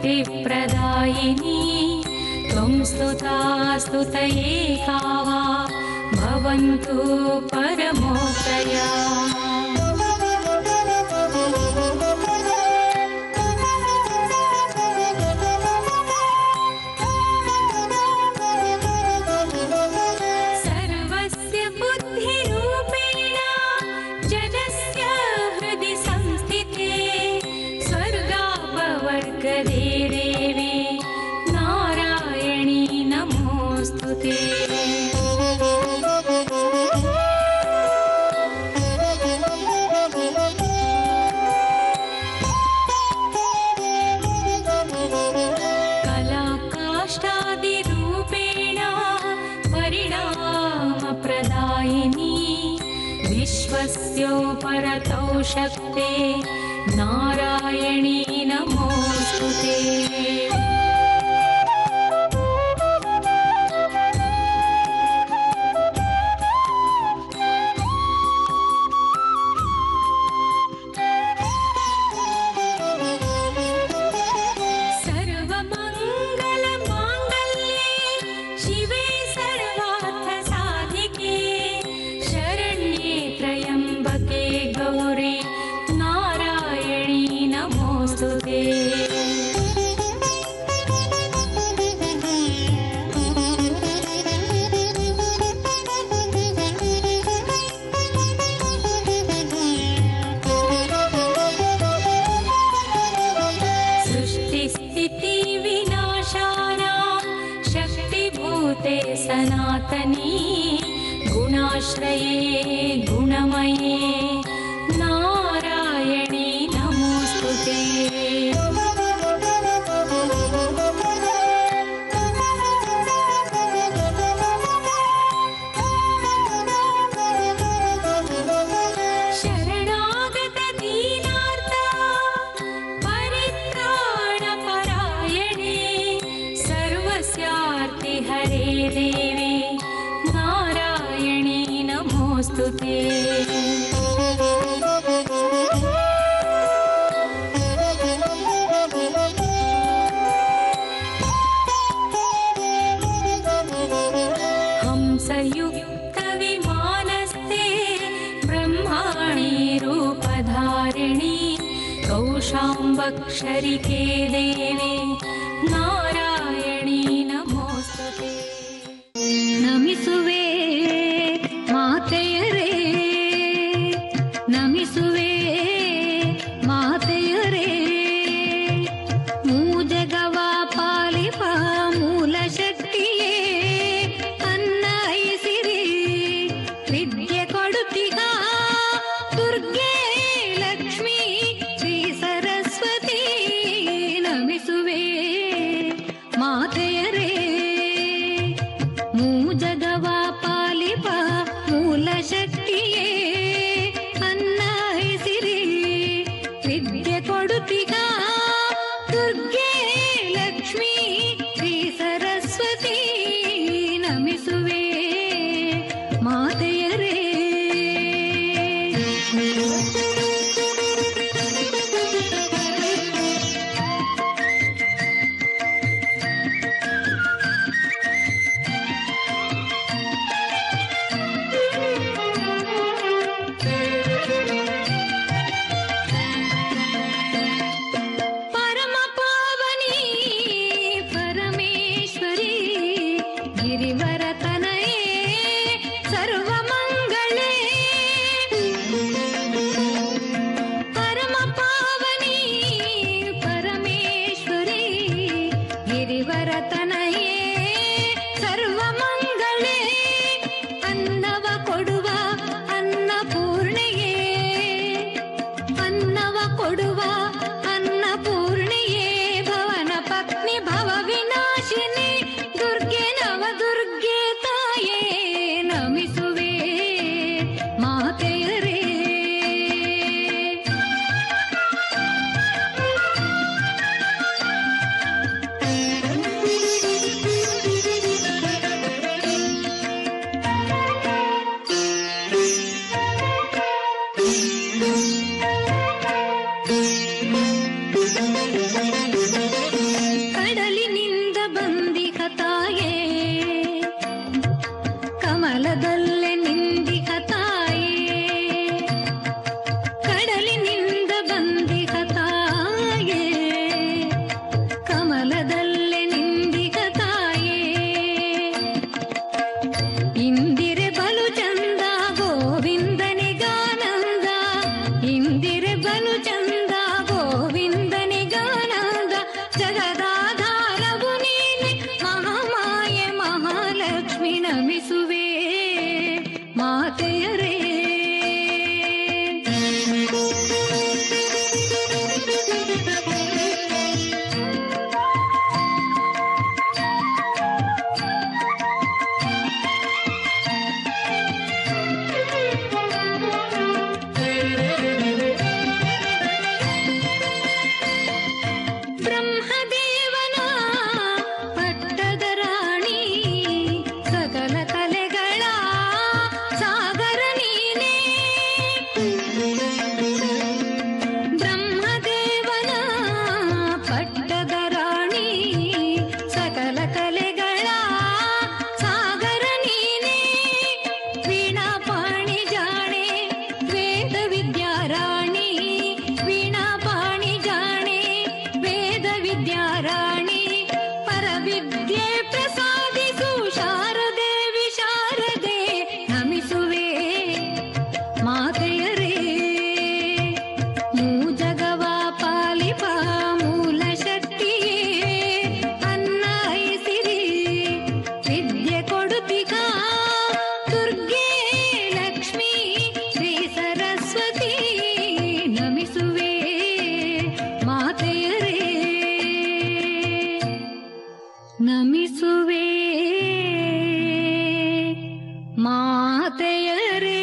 मुक्तिप्रदायिनी त्वं स्तुता स्तुतये कावा भवन्तु परमोक्तया। सर्वस्य बुद्धिरूपेण जडस्य हृदि संस्थिते स्वर्गापवर्गदे देवी नारायणी नमोस्तुते। कलाकाष्ठादिरूपेण परिणामप्रदायिनी विश्वस्योपरतौ शक्ते नारायणी नमोस्तुते। सर्वमङ्गलमाङ्गल्ये शिवे सर्वार्थसाधिके शरण्ये त्र्यम्बके गौरी नारायणी नमोस्तुते। सृष्टिस्थितिविनाशानां शक्तिभूते सनातनी गुणाश्रये गुणमये नारायणी नमोस्तुते। शरणागत दीनार्थ परित्राणपरायणे सर्वस्यार्ति हरे देवी नारायणी नमोस्तुते। हंसयुक्तविमानस्ते ब्रह्माणि रूपधारिणी कौशाम्बक्षरिके देवी नारायणी नमोस्तुते। ನಮಿಸುವೆ ಮಾತೆಯರೇ, ನಮಿಸುವೆ ಮಾತೆಯರೇ, ಮೂಜಗವ ಪಾಲಿಪ ಮೂಲ ಶಕ್ತಿಯೇ ಅನ್ನೈಸಿರಿ ವಿದ್ಯೆ ಕೊಡುತ್ತಿಗ ದುರ್ಗೆ ಲಕ್ಷ್ಮೀ ಶ್ರೀ ಸರಸ್ವತಿ ನಮಿಸುವೆ ವಿದ್ಯಾರಾಣಿ ಪರವಿದ್ಯೆ ಪ್ರಸಾದಿಸು ಶಾರದೆ ವಿಶಾರದೆ ನಮಿಸುವೆ ಮಾತೆಯರೇ. ಮೂಜಗವ ಪಾಲಿಪ ಮೂಲ ಶಕ್ತಿಯೇ ಅನ್ನ ಐಸಿರಿ ವಿದ್ಯೆ ಕೊಡುತ್ತಿಗ ದುರ್ಗೆ ಲಕ್ಷ್ಮೀ ಶ್ರೀ ಸರಸ್ವತಿ ನಮಿಸುವೆ ಮಾತೆಯರೇ ನಮಿಸುವೆ ಮಾತೆಯರೇ.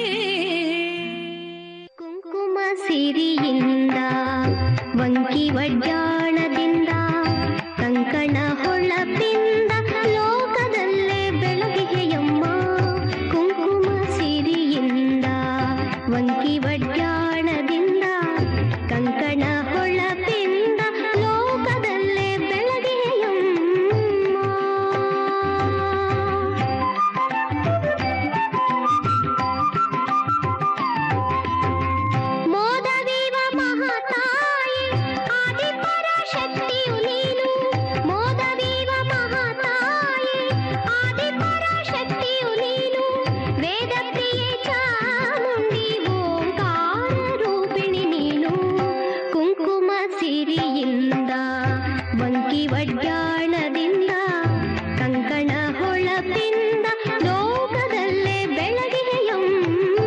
ಕುಂಕುಮ ಸಿರಿಯಿಂದ ವಂಕಿ ವಡ್ಯಾಣದಿಂದ ಕಂಕಣ ಹೊಳಪಿಂದ ಲೋಕದಲ್ಲೇ ಬೆಳಗಿಗೆಯಮ್ಮ. ಕುಂಕುಮ ಸಿರಿಯಿಂದ ವಂಕಿ ವಡ್ಯಾಣದಿಂದ ಕಂಕಣ ಹೊಳಪಿಂದ ಲೋಕದಲ್ಲೇ ಬೆಳಗಿಗೆಯಮ್ಮ. ಮೋದವೀವ ಮಹಾತಾಯಿ ಆದಿಪರಾಶಕ್ತಿಯು ನೀನು. ಮೋದವೀವ ಮಹಾತಾಯಿ ಆದಿಪರಾಶಕ್ತಿಯು ನೀನು. ವೇದಪ್ರಿಯೆ ಚಾಮುಂಡಿ ಓಂಕಾರ ರೂಪಿಣಿ ನೀನು. ಕುಂಕುಮ ಸಿರಿಯಿಂದ ವಂಕಿ ವಡ್ಯಾಣದಿಂದ ಕಂಕಣ ಹೊಳಪಿಂದ ಲೋಕದಲ್ಲೇ ಬೆಳಗಿಗೆಯಮ್ಮ.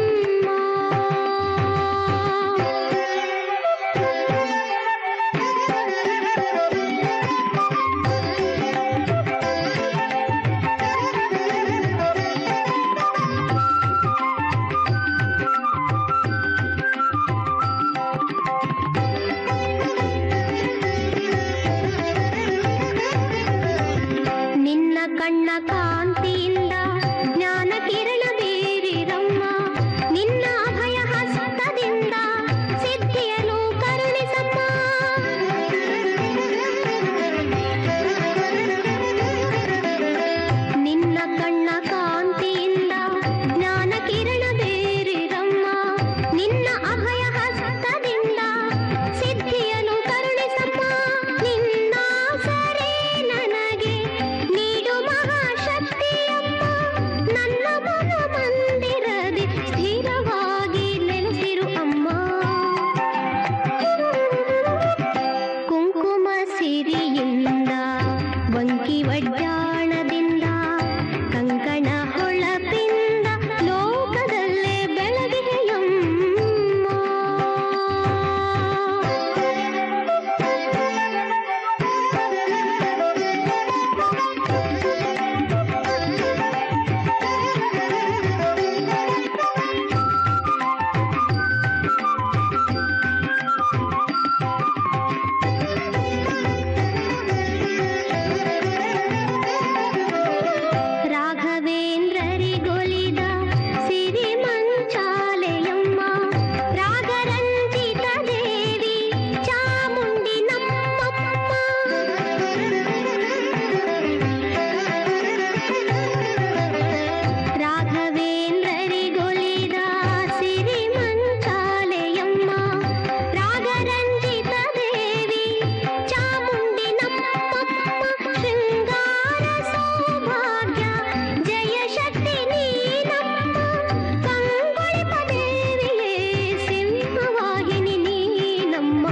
ನಿನ್ನ ಕಣ್ಣ ಕಾಂತಿಯಿಂದ ಜ್ಞಾನ ಕಿರಣ ಬೀರಿರಮ್ಮ. ನಿನ್ನ ಅಭಯ ಹಸ್ತದಿಂದ ಸಿದ್ಧಿಯನ್ನು ಕರುಣಿಸಮ್ಮ. ನಿನ್ನ ಕಣ್ಣ ಕಾಂತಿಯಿಂದ ಜ್ಞಾನ ಕಿರಣ ಬೀರಿರಮ್ಮ. ನಿನ್ನ ಅಭಯ ಹಸ್ತದಿಂದ ಸಿದ್ಧಿಯನ್ನು ಕರುಣಿಸಮ್ಮ. ನಿನ್ನ ಸರೇ ನನಗೆ ನೀಡು ಮಹಾಶಕ್ತಿಯಮ್ಮ. ನನ್ನ ಮನ ಮಂದಿರದಿ ಸ್ಥಿರವಾಗಿ ನೆಲೆಸಿರು ಅಮ್ಮ. ಕುಂಕುಮ ಸಿರಿಯಿಂದ ವಂಕಿ ವಡ್ಯಾಣದಿಂದ ಕಂಕಣ ಹೊಳಪಿಂದ ಲೋಕದಲ್ಲೇ ಬೆಳಗಿಗೆಯಮ್ಮ. ರಾಘವೇಂದ್ರರಿಗೊಲಿದ ಸಿರಿ ಮಂಚಾಲೆಯಮ್ಮ. ರಾಗರಂಜಿತ ದೇವಿ ಚಾಮುಂಡಿ ನಮ್ಮಮ್ಮ. ರಾಘವೇಂದ್ರರಿಗೊಲಿದ ಸಿರಿ ಮಂಚಾಲೆಯಮ್ಮ. ರಾಗರಂಜಿತ ದೇವಿ ಚಾಮುಂಡಿ ನಮ್ಮಮ್ಮ. ಶೃಂಗಾರ ಸೌಭಾಗ್ಯ ಜಯ ಶಕ್ತಿ ನೀನಮ್ಮ. ಕಂಗೊಳಿಪ ದೇವಿಯೇ ಸಿಂಹವಾಹಿನಿ ನೀನಮ್ಮ.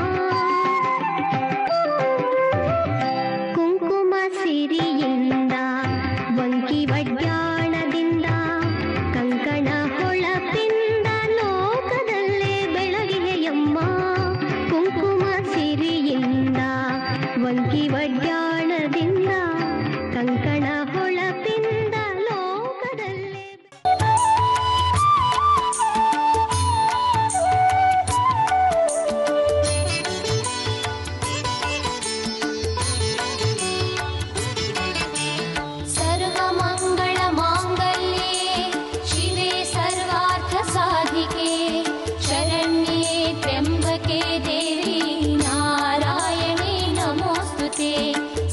ಕುಂಕುಮ ಸಿರಿಯಿಂದ ವಂಕಿ ವಡ್ಯಾಣದಿಂದ ಕಂಕಣ ಹೊಳಪಿಂದ ಲೋಕದಲ್ಲೇ ಬೆಳಗಿಗೆಯಮ್ಮ. ಕುಂಕುಮ ಸಿರಿಯಿಂದ ವಂಕಿ ವಡ್ಯಾಣದಿಂದ ಕಂಕಣ ಹೊಳಪಿಂದ ಲೋಕದಲ್ಲೇ ಸರ್ವಮಂಗಳ ಮಾಂಗಲ್ಯೆ ಶಿವೆ ಸರ್ವಾರ್ಥ ಸಾಧಿಕೆ ಶರಣ್ಯೆ ತ್ರ್ಯಂಬಕೆ ದೇವಿ ನಾರಾಯಣಿ ನಮೋಸ್ತುತೆ.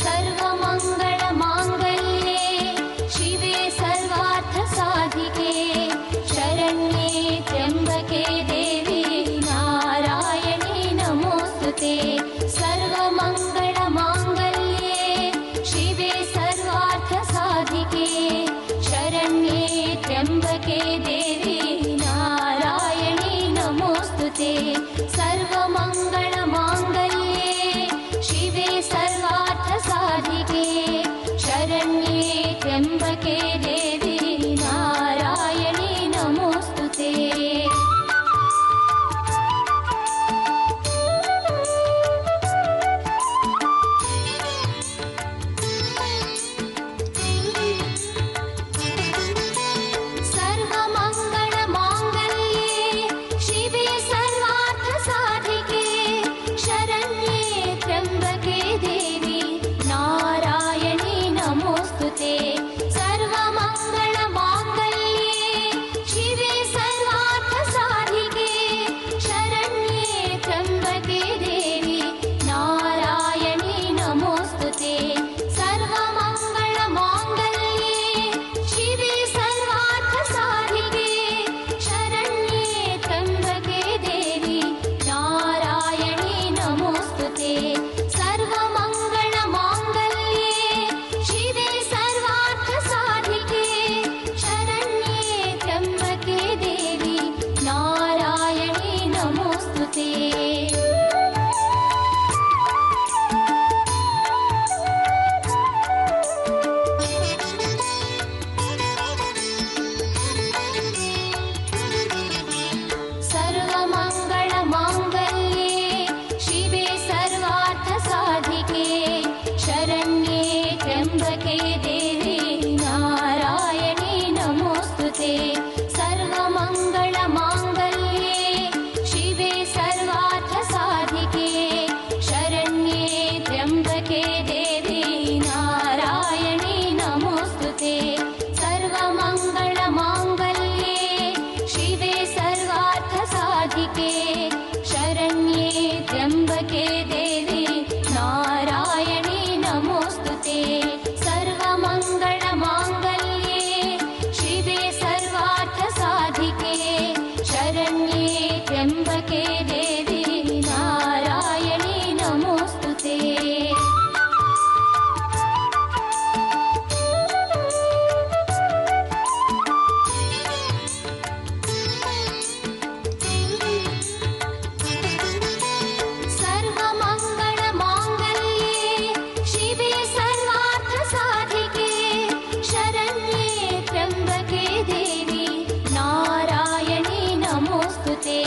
त्र्यम्बके देवी नारायणी नमोऽस्तुते सर्वमङ्गलमाङ्गल्ये शिवे सर्वार्थसाधिके शरण्ये त्र्यम्बके देवी नारायणी नमोऽस्तुते सर्वमङ्गलमाङ्गल्ये शिवे सर्वार्थसाधिके शरण्ये त्र्यम्बके देवी नारायणी नमोऽस्तुते सर्वमङ्गलमाङ्गल्ये शिवे सर्वार्थसाधिके शरण्ये त्र्यम्बके देवी नारायणी नमोऽस्तुते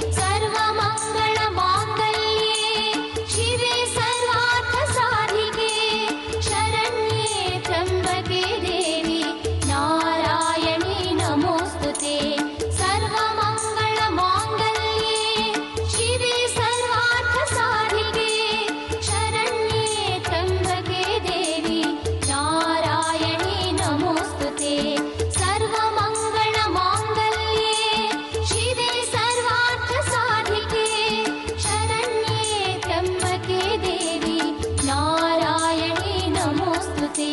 सर्वमङ्गलमाङ्गल्ये शिवे सर्वार्थसाधिके शरण्ये त्र्यम्बके देवी नारायणी नमोऽस्तुते सर्वमङ्गलमाङ्गल्ये शिवे सर्वार्थसाधिके शरण्ये त्र्यम्बके देवी नारायणी नमोऽस्तुते सर्वमङ्गलमाङ्गल्ये शिवे सर्वार्थसाधिके शरण्ये त्र्यम्बके देवी नारायणी नमोऽस्तुते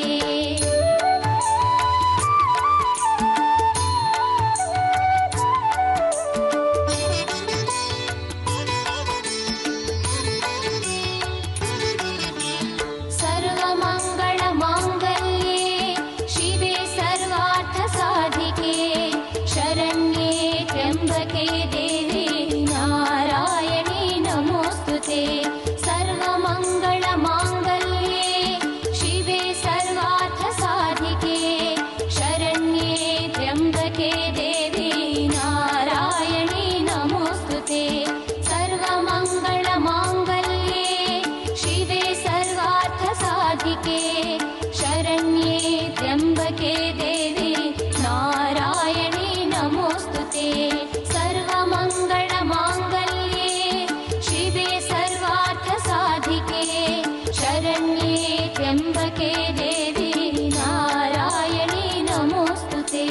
सर्वमङ्गलमाङ्गल्ये शिवे सर्वार्थसाधिके शरण्ये त्र्यम्बके देवी नारायणी नमोऽस्तुते सर्वमङ्गलमाङ्गल्ये शिवे सर्वार्थसाधिके शरण्ये त्र्यम्बके देवी नारायणी नमोऽस्तुते सर्वमङ्गलमाङ्गल्ये शिवे सर्वार्थसाधिके शरण्ये त्र्यम्बके देवी नारायणी नमोऽस्तुते सर्वमङ्गलमाङ्गल्ये शिवे सर्वार्थसाधिके शरण्ये त्र्यम्बके देवी नारायणी नमोऽस्तुते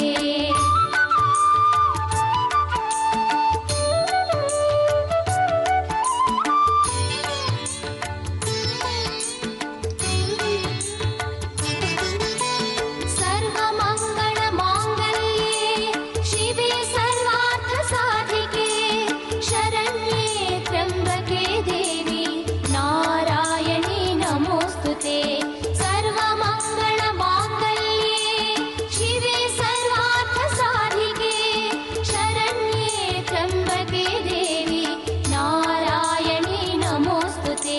सर्वमङ्गलमाङ्गल्ये शिवे सर्वार्थसाधिके शरण्ये त्र्यम्बके देवी नारायणी नमोऽस्तुते सर्वमङ्गलमाङ्गल्ये शिवे सर्वार्थसाधिके शरण्ये त्र्यम्बके देवी नारायणी नमोऽस्तुते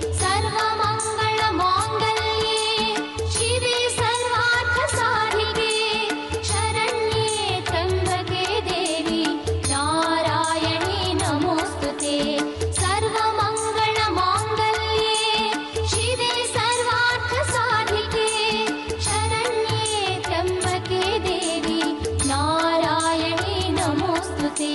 सर्वमङ्गलमाङ्गल्ये शिवे सर्वार्थसाधिके शरण्ये त्र्यम्बके देवी नारायणी नमोऽस्तुते सर्वमङ्गलमाङ्गल्ये शिवे सर्वार्थसाधिके शरण्ये त्र्यम्बके देवी नारायणी नमोऽस्तुते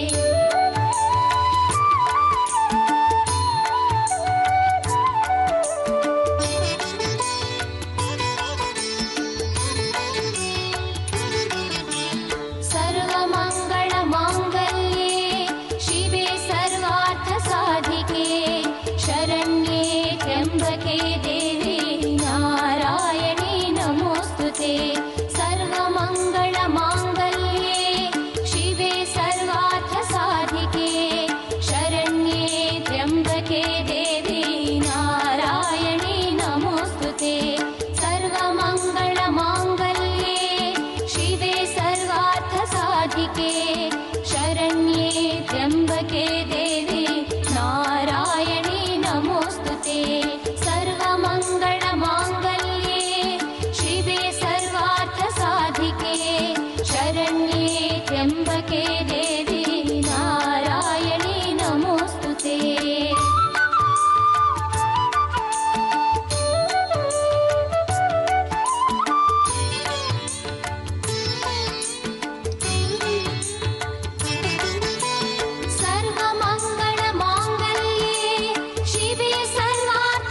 सर्वमङ्गलमाङ्गल्ये शिवे सर्वार्थसाधिके शरण्ये त्र्यम्बके देवी नारायणी नमोऽस्तुते सर्वमङ्गलमाङ्गल्ये शिवे सर्वार्थसाधिके शरण्ये त्र्यम्बके देवी नारायणी नमोऽस्तुते सर्वमङ्गलमाङ्गल्ये शिवे सर्वार्थसाधिके शरण्ये त्र्यम्बके देवी नारायणी नमोऽस्तुते सर्वमङ्गलमाङ्गल्ये शिवे सर्वार्थसाधिके शरण्ये त्र्यम्बके देवी नारायणी नमोऽस्तुते सर्वमङ्गलमाङ्गल्ये शिवे सर्वार्थसाधिके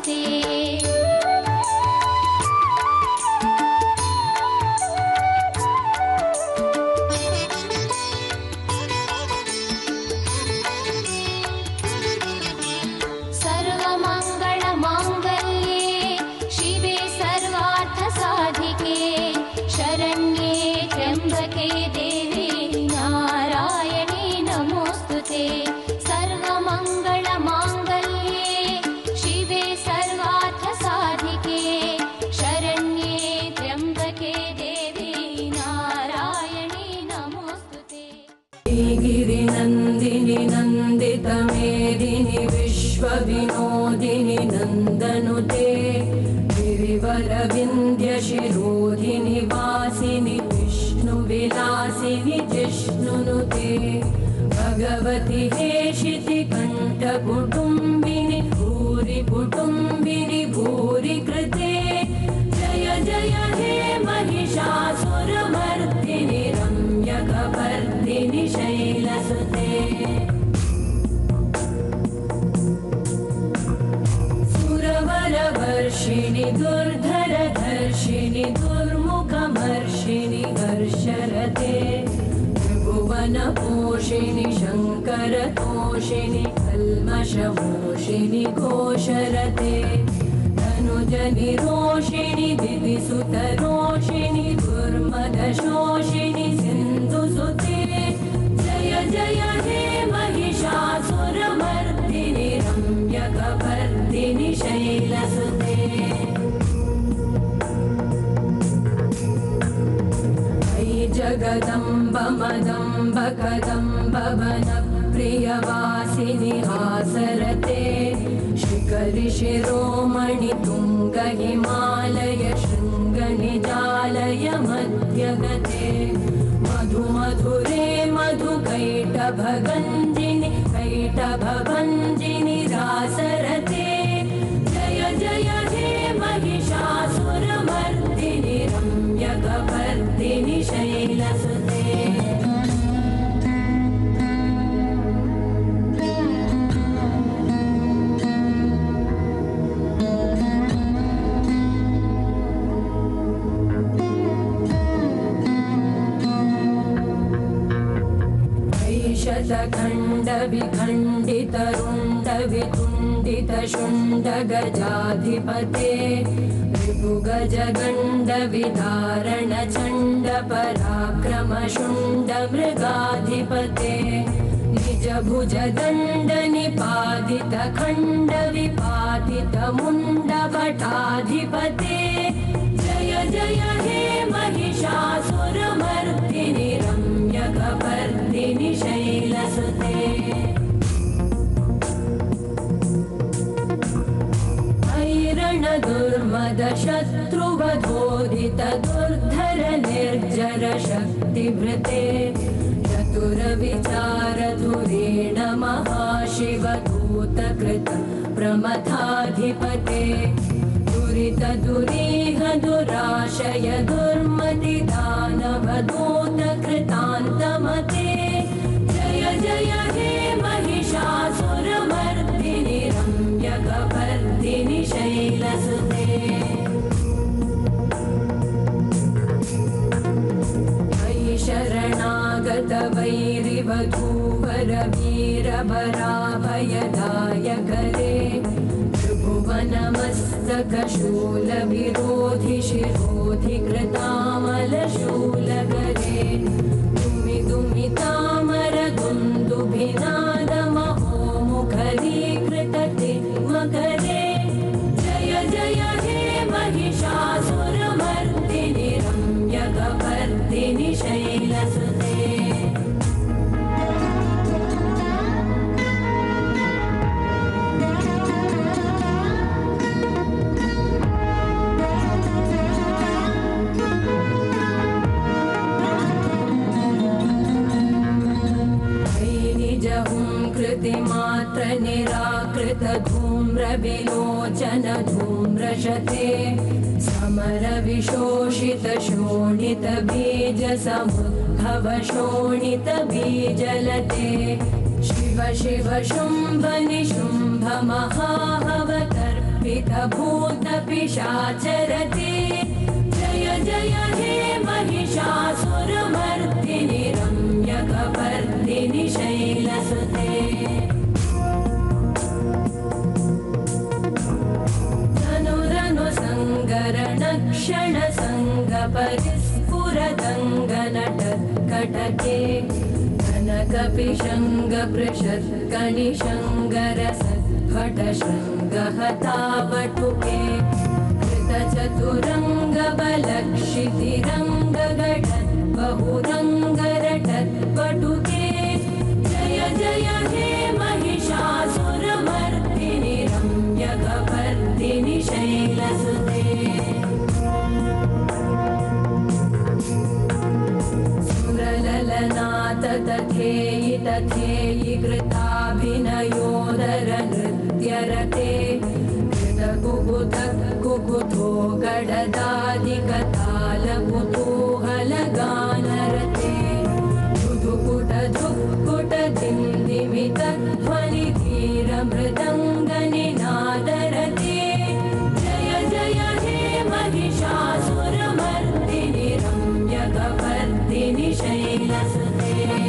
नमोऽस्तुते। सर्वमङ्गलमाङ्गल्ये शिवे सर्वार्थसाधिके शरण्ये त्र्यम्बके देवी नारायणी नमोऽस्तुते। सर्वमङ्गलमाङ्गल्ये शिवे सर्वार्थसाधिके शरण्ये त्र्यम्बके देवी नारायणी नमोऽस्तुते। गिरिनन्दिनि नन्दितमेदिनि विश्वविनोदिनि नन्दनुते गिरिवरविन्द्यशिरोधिनि वासिनि विष्णुविलासिनि जिष्णुनुते भगवति हेशितिकण्ठकुटुम्बिनि भूरि कुटुम्बिनि भूरि कृते जय जय हे महिषासुरमर्दिनि रम्यकपर्दिनि शैलसुते सुरवरवर्षिणि दुर्धरधर्षिणि दुर्मुखमर्षिणि हर्षरते त्रिभुवनपोषिणि शङ्करतोषिणि कल्मषमोषिणि घोषरते धनुजनिरोषिणि दिदिसुतरोषिणि दुर्मदशोषिणि सिन्धुसुते जय जय हे महिषासुरमर्दिनि रम्यकपर्दिनि शैलसुते अयि जगदम्ब मदम्ब कदम्ब वनप्रियवासिनि हासरते शिखरि शिरोमणि तुङ्ग हिमालय शृङ्गनिजालय मध्यगते मधुमधुरे मधुकैटभगञ्जिनि कैटभभञ्जिनि रासरते जय जय हे महिषासुरमर्दिनि रम्यकपर्दिनि शैलसुते शतखण्डविखण्डितरुण्डवितुण्डितशुण्डगजाधिपते रिपुगजगण्डविदारणचण्डपराक्रमशुण्डमृगाधिपते निजभुजदण्डनिपातितखण्डविपातितमुण्डभटाधिपते जय जय हे महिषासुरमर्दिनि रम्यकपर्दिनि शैलसुते दुर्मदशत्रुवधोदित दुर्धर निर्जर शक्तिभृते चतुरविचारधुरेण महाशिवदूतकृत प्रमथाधिपते दुरितदुरीह दुराशय दुर्मतिदानवदूतकृतान्तमते जय जय हे महिषासुरमर्दिनि रम्यकपर्दिनि शैलसुते अयि शरणागत वैरिवधूवर वीरबराभयदायकरे त्रिभुवनमस्तकशूलविरोधि शिरोधि कृतामलशूलकरे दुमि दुमितामर दुन्दुभिनादमहोमुखरीकृतति मकरे जय जय हे महिषासुरमर्दिनि रम्यकपर्दिनि शैलसुते कृतिमात्र निराकृत धूम्र विलोचन धूम्रशते समर विशोषित शोणित बीज समुद्भव शोणित बीजलते शिव शिव शुम्भ निशुम्भ महाहवतर्पित भूतपिशाचरते जय जय हे महिषासुरमर्दिनि रम्यकपर्दिनि शैलसुते धनुरनुसङ्गरणक्षणसङ्गपरिस्फुरदङ्गनटकटके कनकपिशङ्गपृषत्कनिशङ्गरसत्फटशृङ्गहतावटुके कृतचतुरङ्गबलक्षितिरङ्गघटत् बहुरङ्गरटत्पटुके जय जय हे महिषासुरमर्दिनि रम्यकपर्दिनि शैलसुते सुरललनाथतथेयि तथेयि कृताभिनयोदरनृत्यरते कृतकुकुथः कुकुथो गडदादिकतालकुतूहलगानरते ध्वनिधीरमृदङ्गनिनादरते जय जय हे महिषासुरमर्दिनि रम्यकपर्दिनि शैलसुते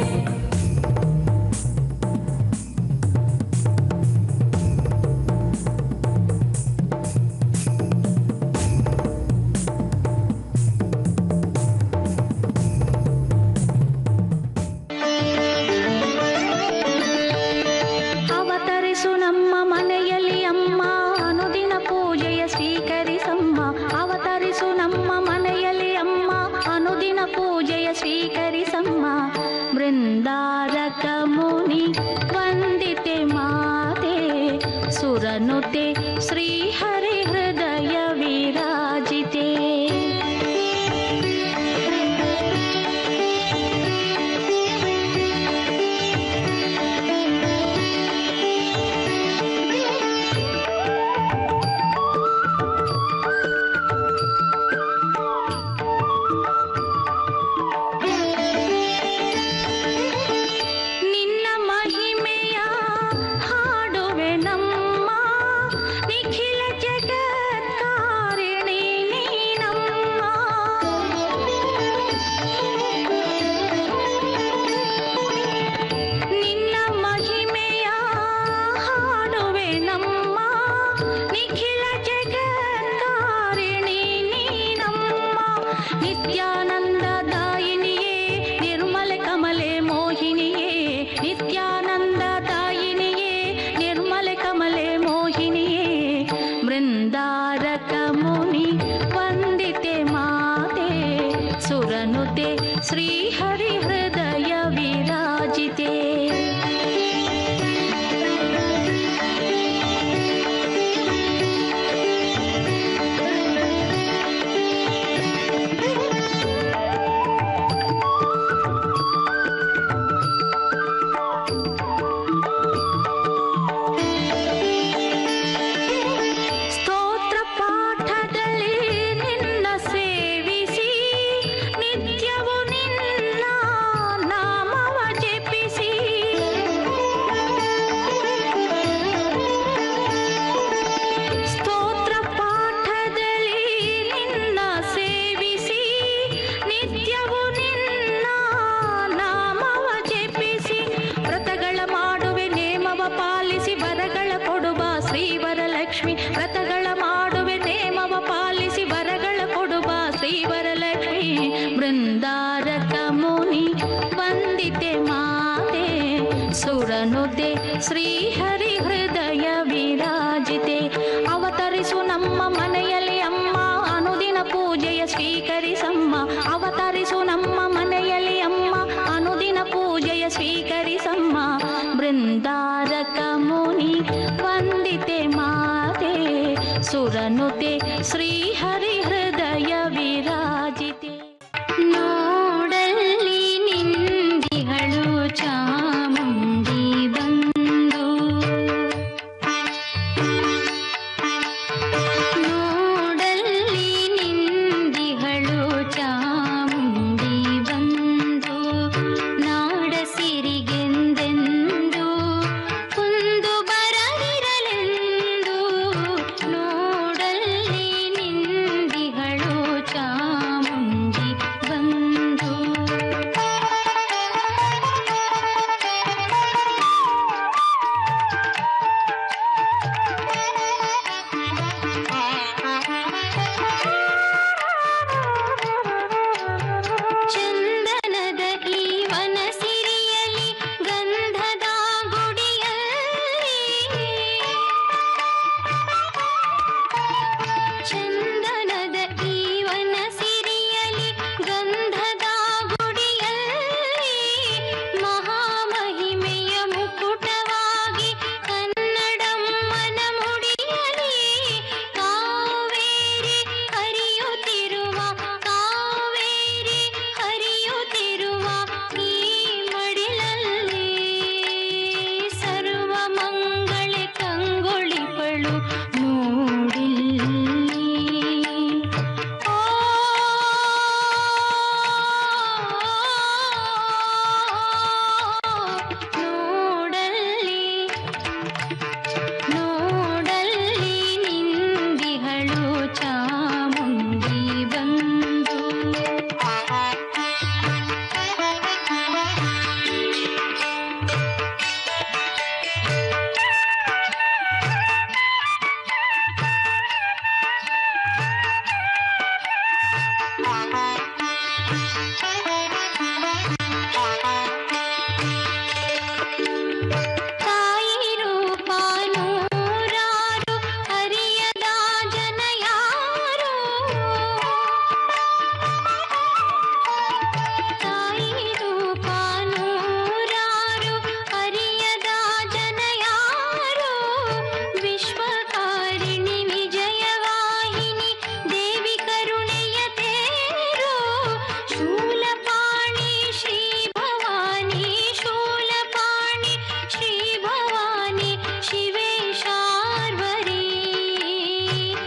ಅವತರಿಸು ನಮ್ಮ ಮನೆಯಲ್ಲಿ ಅಮ್ಮ ಅನುದಿನ ಪೂಜೆಯ ಸ್ವೀಕರಿಸಮ್ಮ ಅವತರಿಸು ನಮ್ಮ ಮನೆಯಲ್ಲಿ ಅಮ್ಮ ಅನುದಿನ ಪೂಜೆಯ ಸ್ವೀಕರಿಸಮ್ಮ ಬೃಂದಾರಕ ಮುನಿ ವಂದಿತೆ ಮಾತೆ ಸುರನುತೆ ಶ್ರೀಹರಿ ಹೃದಯ ವಿರಾಜಿತೆ ನಿನ್ನ ಮಹಿಮೆಯ ಹಾಡುವೆ ನಮ್ಮ ನಿಖಿಲ ಜಗತ್ಕಾರಿಣಿ ನೀನಮ್ಮ ನಿನ್ನ ಮಹಿಮೆಯ ಹಾಡುವೆ ನಮ್ಮ ನಿಖಿಲ ಜಗತ್ಕಾರಿಣಿ ನೀನಮ್ಮ ನಿತ್ಯಾನಂದದಾಯಿನಿಯೇ ನಿರ್ಮಲ ಕಮಲೆ ಮೋಹಿನಿಯೇ ನಿತ್ಯಾನಂದದಾಯಿನಿಯೇ ನಿರ್ಮಲ ಕಮಲೆ ಮೋಹಿನಿಯೇ ಬೃಂದಾರಕ ಮುನಿ ವಂದಿತೆ ಮಾತೆ ಸುರನುತೆ ಶ್ರೀಹರಿ ಹೃದಯ ವಿರಾಜಿತೆ ಸ್ತೋತ್ರ ಪಾಠದಲ್ಲಿ ನಿನ್ನ ಸೇವಿಸಿ ನಿತ್ಯವೂ ನಿನ್ನ ನಾಮವ ಜಪಿಸಿ ಸ್ತೋತ್ರ ಪಾಠದಲ್ಲಿ ನಿನ್ನ ಸೇವಿಸಿ ನಿತ್ಯವೂ ನಿನ್ನ ನಾಮವ ಜಪಿಸಿ ವ್ರತಗಳ ಮಾಡುವೆ ನೇಮವ ಪಾಲಿಸಿ ವರಗಳ ಕೊಡುವ ಶ್ರೀವರಲಕ್ಷ್ಮಿ ವ್ರತಗಳ ಮಾಡುವೆ ನೇಮವ ಪಾಲಿಸಿ ವರಗಳ ಕೊಡುವ ಶ್ರೀವರಲಕ್ಷ್ಮಿ ಬೃಂದಾರಕ ಮುನಿ ವಂದಿತೆ ಮಾತೆ ಸುರನುತೆ ಶ್ರೀಹರಿ ಹೃದಯ ವಿರಾಜಿತೆ ಅವತರಿಸು ನಮ್ಮ ಮನೆಯಲ್ಲಿ ಅಮ್ಮ ಅನುದಿನ ಪೂಜೆಯ ಸ್ವೀಕರಿಸಮ್ಮ ಅವತರಿಸು ನಮ್ಮ ಮನೆಯಲ್ಲಿ ಅಮ್ಮ ಅನುದಿನ ಪೂಜೆಯ ಸ್ವೀಕರಿಸಮ್ಮ ಬೃಂದಾರಕ ಮುನಿ ವಂದಿತೆ ಮಾತೆ ಸುರನುತೆ ಶ್ರೀಹರಿ ಹೃದಯ ವಿರಾಜಿತೆ ನೋಡಲ್ಲಿ ನಿಂದಿಗಳು ಚಾಮುಂಡಿ ಬಂದು ನೋಡಲ್ಲಿ ನಿಂದಿಗಳು ಚಾಮುಂಡಿ ಬಂದು ನಾಡ ಸಿರಿಗೆಂದೆಂದು ಕುಂದು ಬರದಿರಲೆಂದು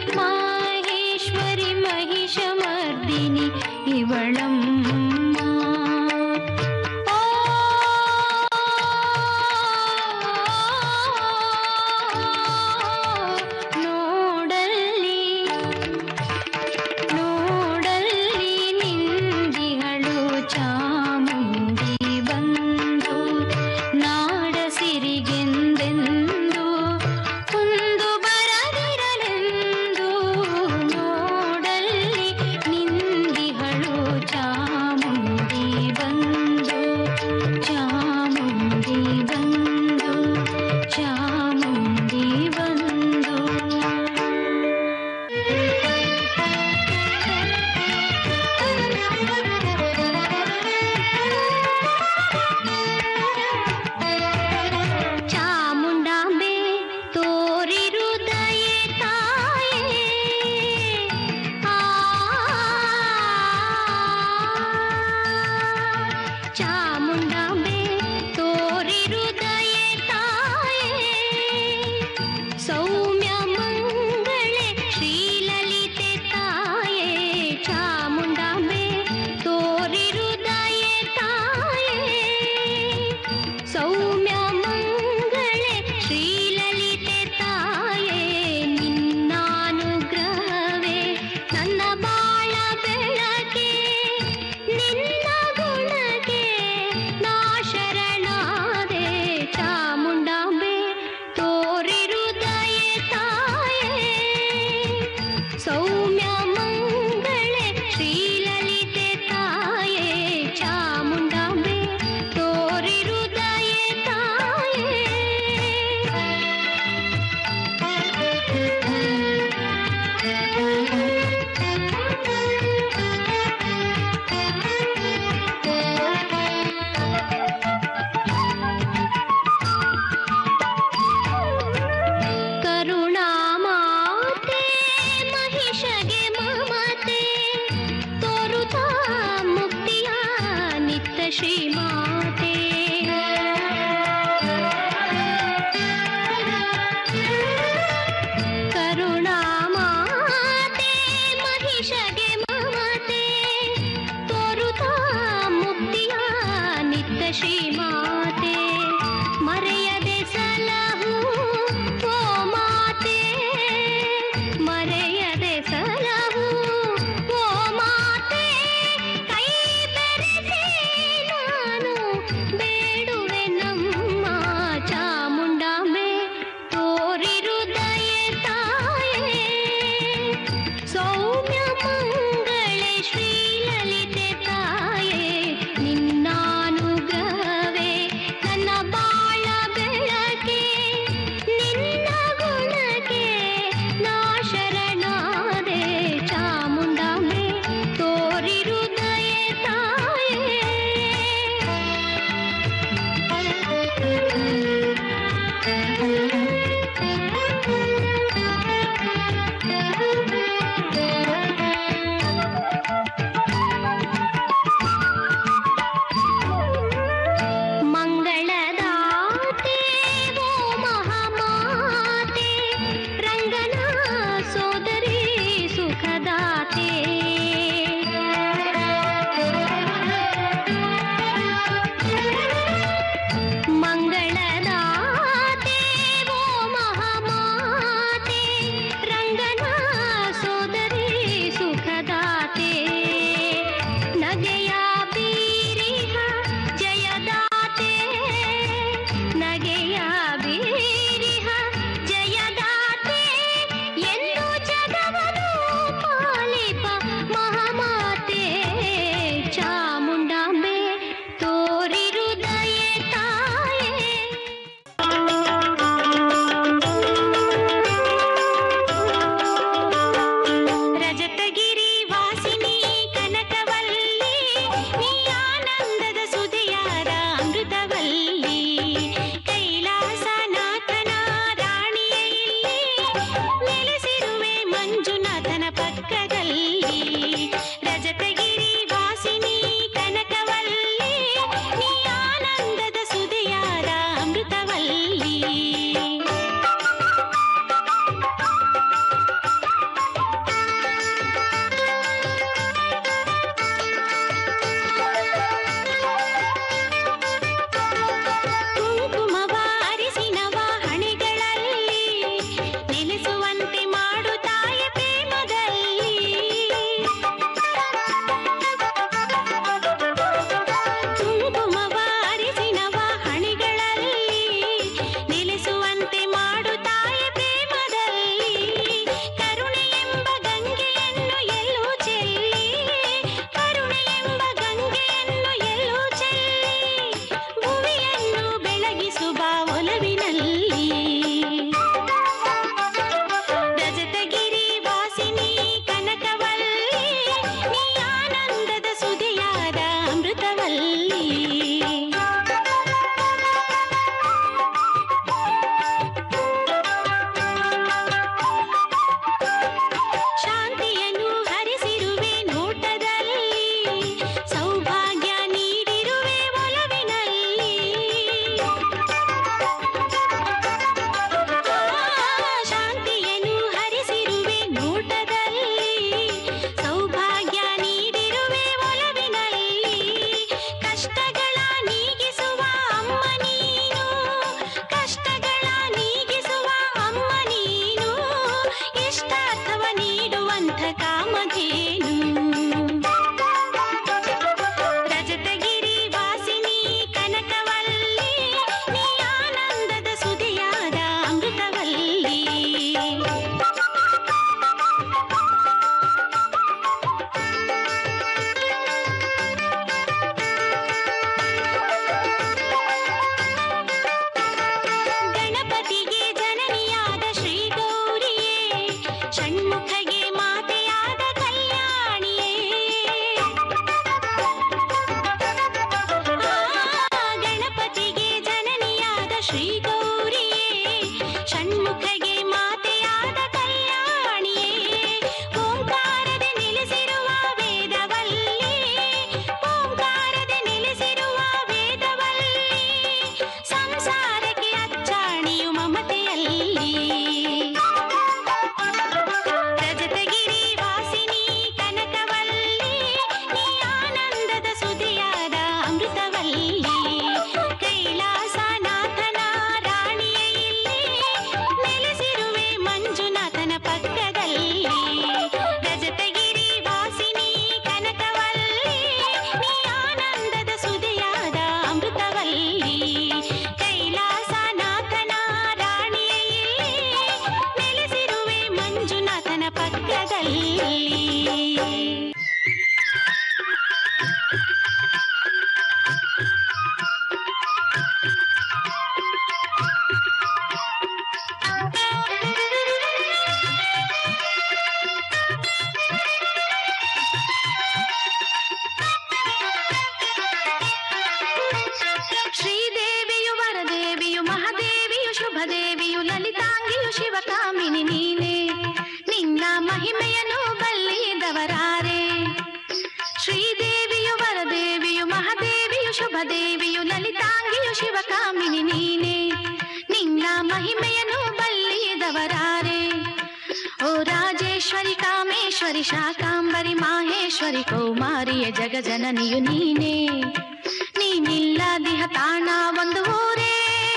ಮಾಹೇಶ್ವರಿ ಮಹಿಷಮರ್ದಿನಿ ಇವಳಮ್ಮ. ನೋಡಲ್ಲಿ ನೋಡಲ್ಲಿ ನಿಂದಿಗಳು ಚಾಮುಂಡಿ ಬಂದು ನಾಡ ಸಿರಿಗೆಂದೆಂದು ಕುಂದು ಬರದಿರಲೆಂದು. ನೋಡಲ್ಲಿ ನಿಂದಿಗಳು ಚಾಮುಂಡಿ ಬಂದು ಚಾಮುಂಡಿ ಬಂದು ಚಾಮುಂಡಿ ಬಂದು. ಚಾಮುಂಡಾಂಬೆ ತೋರಿರು ದಯೆ ತಾಯೇ, ಚಾಮುಂಡಾಂಬೆ ತೋರಿರು ದಯೆ ತಾಯೇ, ಸೌಮ್ಯ ಮಂಗಳೆ ಶ್ರೀಲಲಿತೆ ತಾಯೇ. ಚಾಮುಂಡಾಂಬೆ ತೋರಿರು ದಯೆ ತಾಯೇ, ಸೌಮ್ಯ ಮಂಗಳೆ ಶ್ರೀಲಲಿತೆ ತಾಯೇ. ನಿನ್ನಾನುಗ್ರಹವೇ ನನ್ನ ಬಾಳ ಬೆಳಕೆ, ನಿನ್ನ ಗುಣಕ್ಕೆ ನಾ ಶರಣಾದೆ. ಚಾಮುಂಡಾಂಬೆ ತೋರಿರು ದಯೆ ತಾಯೇ, ಸೌಮ್ಯ ಮಂಗಳೆ ಶ್ರೀಲಲಿತೆ ತಾಯೇ. ಚಾಮುಂಡಾಂಬೆ ತೋರಿರು ದಯೆ ತಾಯೇ. ಕರುಣಾಮಾತೆ ಮಹಿಷಗೆ ಮಮತೆ ತೋರುತ್ತಾ ಮುಕ್ತಿಯ ನಿತ್ಯ ಶ್ರೀಮಾತೆ. ಕರುಣಾಮಾತೆ ಮಹಿಷಗೆ ಮಮತೆ ತೋರುತ್ತಾ ಮುಕ್ತಿಯ ನಿತ್ಯ ಶ್ರೀಮಾತೆ. ಮರೆಯದೆ ಸಲಹು ಓ ಮಾತೆ, ಮರೆಯದೆ ಸಲಹು ಓ ಮಾತೆ. ಕೈ ಬೆರೆಸಿ ಪಕ್ಕದಲ್ಲಿ. ಶ್ರೀದೇವಿಯು ವರದೇವಿಯು ಮಹಾದೇವಿಯು ಶುಭದೇವಿಯು ಲಲಿತಾಂಗಿಯು ಶಿವಕಾಮಿನಿ ನೀನೆ, ನಿನ್ನ ಮಹಿಮೆಯನ್ನು ಬಲ್ಲಿದವರಾರೆ. ಶ್ರೀದೇವಿಯು ವರದೇವಿಯು ಮಹಾದೇವಿಯು ಶುಭದೇವಿಯು ಲಲಿತಾಂಗಿಯು ಶಿವಕಾಮಿನಿ ನೀನೆ, ನಿನ್ನ ಮಹಿಮೆಯನ್ನು ಬಲ್ಲಿದವರಾರೆ. ಓ ರಾಜೇಶ್ವರಿ ಕಾಮೇಶ್ವರಿ ಶಾಕಾಂಬರಿ ಮಾಹೇಶ್ವರಿ ಕೌಮಾರಿಯ ಜಗಜನನಿಯು ನೀನೆ, ನೀನಿಲ್ಲದಿಹ ತಾಣ ಒಂದು ಊರೇ.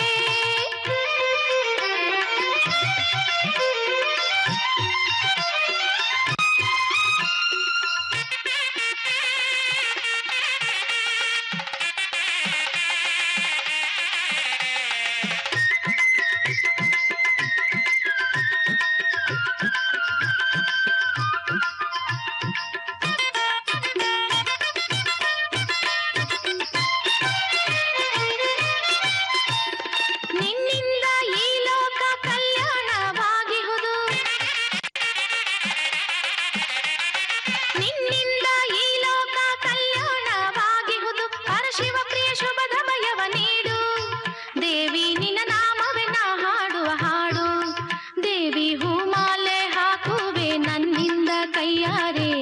ನಿನ್ನಿಂದ ಈ ಲೋಕ ಕಲ್ಯಾಣವಾಗಿಹುದು, ನಿನ್ನಿಂದ ಈ ಲೋಕ ಕಲ್ಯಾಣವಾಗಿಹುದು. ಪರಶಿವ ಪ್ರಿಯ ಶುಭದ ಭಯವ ನೀಡು ದೇವಿ, ನಿನ್ನ ನಾಮವೇ ನಾ ಹಾಡುವ ಹಾಡು. ದೇವಿ ಹೂಮಾಲೆ ಹಾಕುವೆ ನನ್ನಿಂದ ಕೈಯಾರೆ,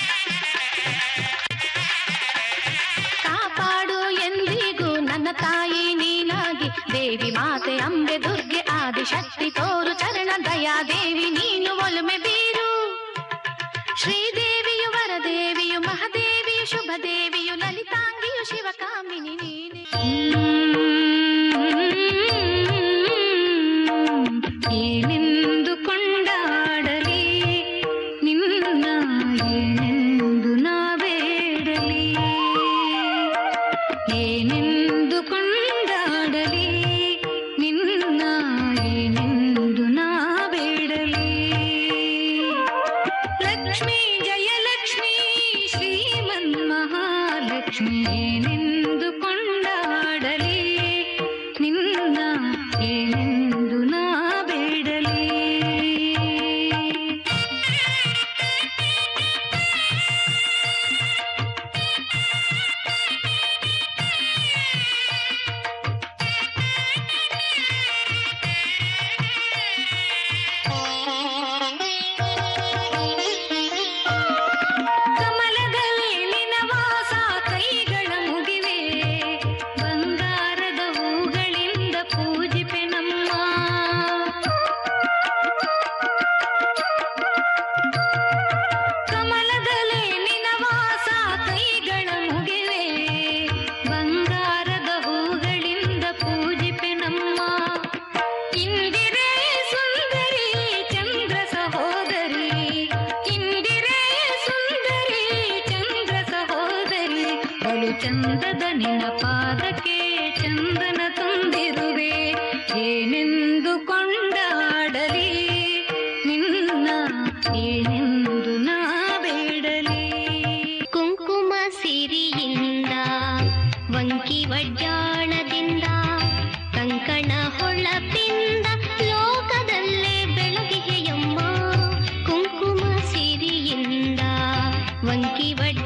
ಕಾಪಾಡು ಎಂದಿಗೂ ನನ್ನ ತಾಯಿ ನೀನಾಗಿ. ದೇವಿ ಮಾತೆ ಅಂಬೆ ದುರ್ಗೆ ಆದಿಶಕ್ತಿ ತೋರು ಚರಣ ದಯಾದೇವಿ ನೀನು ಒಲುಮೆ ಬೀರು. ಶ್ರೀದೇವಿಯು ವರದೇವಿಯು ಮಹಾದೇವಿಯು ಶುಭದೇವಿಯು ಲಲಿತಾಂಗಿಯು ಶಿವಕಾಮಿನಿ ನೀನೆ. ಏನೆಂದು ಕೊಂಡಾಡಲಿ ನಿನ್ನ, ಏನೆಂದು ನಾ ಬೇಡಲಿ, ಏನೆಂದು ಕೊಂಡಾಡಲಿ ನಿನ್ನ, ಏನೆಂದು ನಾ ಬೇಡಲಿ. ಲಕ್ಷ್ಮೀ ಜಯಲಕ್ಷ್ಮೀ ಶ್ರೀಮನ್ ಮಹಾಲಕ್ಷ್ಮಿ, ಏನೆಂದು ಕೊಂಡಾಡಲಿ ನಿನ್ನ, ಏನೆಂದು ನಾ ಬೇಡಲಿ. ಕಮಲದಲ್ಲಿ ನಿನ ವಾಸ ಕೈಗಳ ಮುಗಿವೆ, ಬಂಗಾರದ ಹೂಗಳಿಂದ ಪೂಜಿಪೆ ನಮ್ಮ. ಕಮಲದಲ್ಲಿ ನಿನ ವಾಸ ಕೈಗಳ ಮುಗಿವೆ, ಬಂಗಾರದ ಹೂಗಳಿಂದ ಪೂಜಿಪೆ ನಮ್ಮ. ಇಂದಿರೆ ಸುಂದರಿ ಚಂದ್ರ ಸಹೋದರಿ, ಇಂದಿರೆ ಸುಂದರಿ ಚಂದ್ರ ಸಹೋದರಿ, ಬಲು ಚಂದದ ನಿನ್ನ ಪಾದಕ್ಕೆ ಚಂದನ ತಂದಿರುವೆ. ಏನೆಂದು ಕೊಂಡಾಡಲಿ ನಿನ್ನ, ಏನೆಂದು ನಾ ಬೇಡಲಿ. ಕುಂಕುಮ ಸಿರಿಯಿಂದ ವಂಕಿ ವಡ್ಯಾಣದಿಂದ ಕಂಕಣ ಹೊಳಪಿಂದ ಲೋಕದಲ್ಲೇ ಬೆಳಗಿಗೆಯಮ್ಮ. ಕುಂಕುಮ ಸಿರಿಯಿಂದ ವಂಕಿ ವಡ್ಯಾಣದಿಂದ